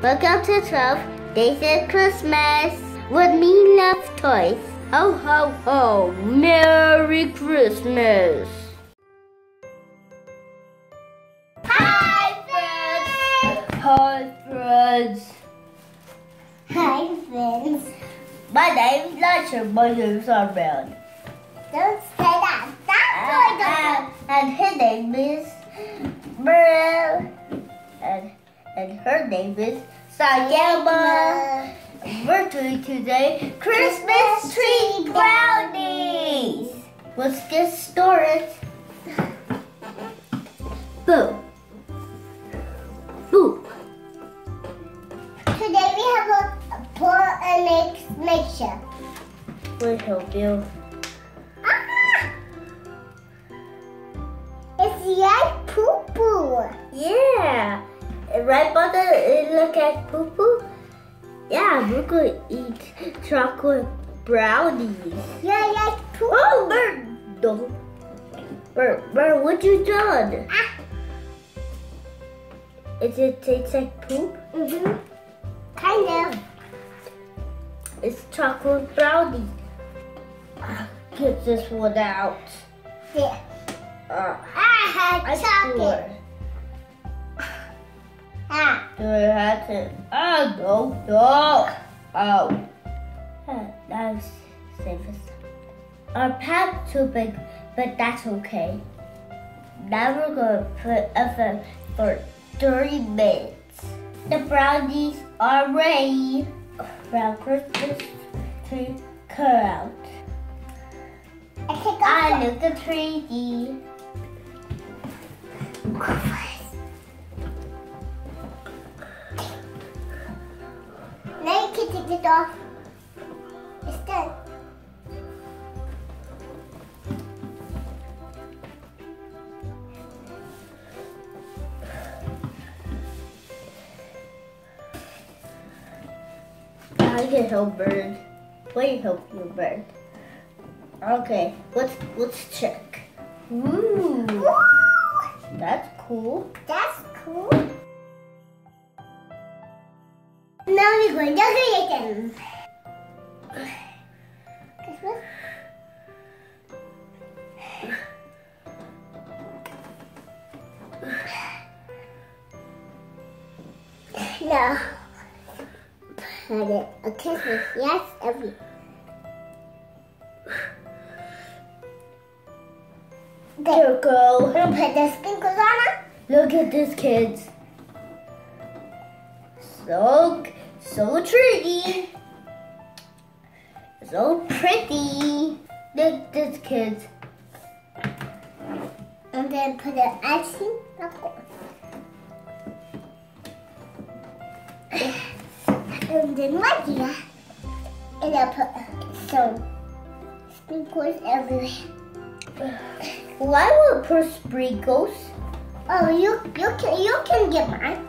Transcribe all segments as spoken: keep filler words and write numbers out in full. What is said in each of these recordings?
Welcome to twelve Days of Christmas with me love toys. Ho ho ho! Merry Christmas! Hi friends! Hi friends! Hi friends! My name's Lasher. My name's Marilyn. Don't say that. That's and, and his name is Marilyn. And and her name is Sayama. We're doing today Christmas tree brownies. Let's get started. Boo. Boo. Today we have a, a pour and make mixture. We'll help you. Ah! It's like poo-poo. Yeah. Right, Mother? It look like poo-poo? Yeah, we're going to eat chocolate brownies. Yeah, like poo-poo. Oh, Bird! No. Bird, Bird, what you done? Ah. Is it taste like poop? Mm-hmm. Kind of. It's chocolate brownies. Get this one out. Yeah. Uh, I had chocolate. Ah. Do I have to? Oh, no, no. Oh. That was safest. Our pat's too big, but that's okay. Now we're going to put oven for thirty minutes. The brownies are ready. Brown Christmas tree cut out. I take off. I look the three D. Now you can take it off. It's done. I can help Bird. Wait, help you, Bird. Okay, let's let's check. Ooh, Ooh, that's cool. that's cool. Now we're going to decorate them. Christmas. No. Put it a Christmas, yes, every. There you go. We're gonna put the sprinkles on it. Look at this, kids. So, so pretty. So pretty. Look at this, kids. And then put the icing on. And then right here, and I'll put some sprinkles everywhere. Why will put sprinkles? Oh, you you can you can get mine.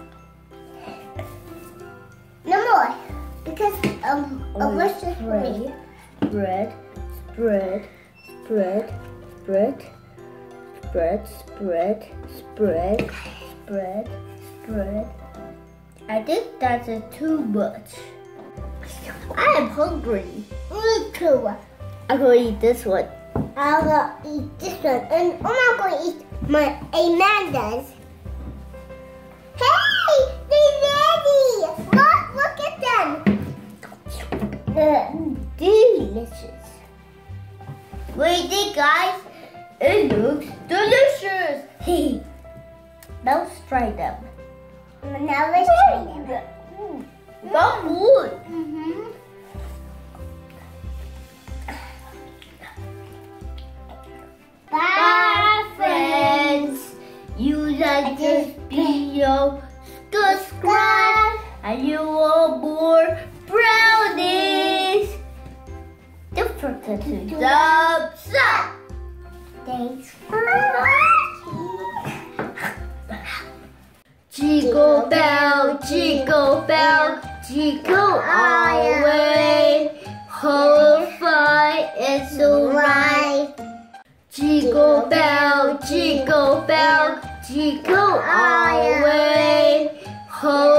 No more, because um, Oh, a wish is for me. Spread, spread, spread, spread, spread, spread, spread, spread, spread. I think that's a too much. I am hungry. Me too. I'm going to eat this one. I'm gonna eat this one, and I'm not gonna eat my Amanda's. Hey, they're ready! Look, look at them. They're delicious. Wait, it, guys. It looks delicious. Hey, now let's try them. Now let's try them. That's good. Mm-hmm. Bye, friends. You like this video, subscribe, and you want more brownies. Don't forget to thumbs up. Thanks for watching. Jingle bell, jingle bell, jingle all the way. Whole fun is so right. Jingle bell, jingle bell, jingle all the way. Ho